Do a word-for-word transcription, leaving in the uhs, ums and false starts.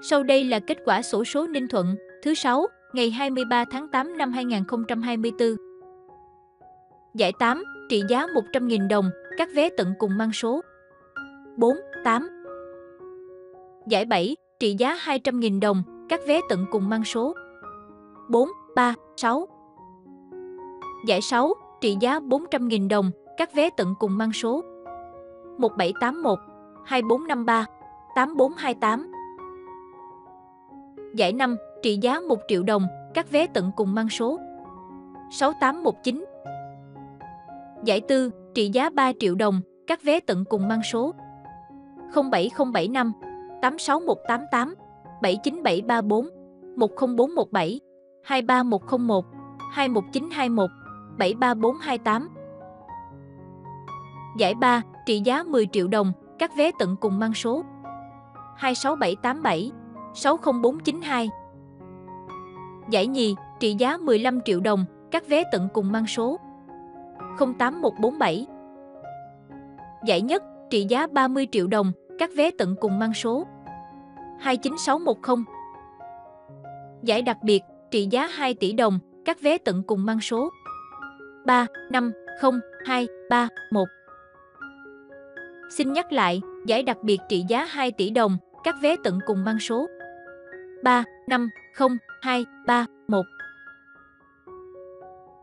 Sau đây là kết quả xổ số Ninh Thuận thứ sáu, ngày hai mươi ba tháng tám năm hai nghìn không trăm hai mươi tư. Giải tám, trị giá một trăm nghìn đồng, các vé tận cùng mang số bốn, tám. Giải bảy, trị giá hai trăm nghìn đồng, các vé tận cùng mang số bốn, ba, sáu. Giải sáu, trị giá bốn trăm nghìn đồng, các vé tận cùng mang số một bảy tám một, hai bốn năm ba, tám bốn hai tám. Giải năm, trị giá một triệu đồng, các vé tận cùng mang số sáu tám một chín. Giải tư, trị giá ba triệu đồng, các vé tận cùng mang số không bảy không bảy năm, tám sáu một tám tám, bảy chín bảy ba bốn, một không bốn một bảy, hai ba một không một, hai một chín hai một, bảy ba bốn hai tám. Giải ba, trị giá mười triệu đồng, các vé tận cùng mang số hai sáu bảy tám bảy, sáu không bốn chín hai. Giải nhì, trị giá mười lăm triệu đồng, các vé tận cùng mang số không tám một bốn bảy. Giải nhất, trị giá ba mươi triệu đồng, các vé tận cùng mang số hai chín sáu một không. Giải đặc biệt, trị giá hai tỷ đồng, các vé tận cùng mang số ba năm không hai ba một. Xin nhắc lại, giải đặc biệt trị giá hai tỷ đồng, các vé tận cùng mang số ba năm không hai ba một.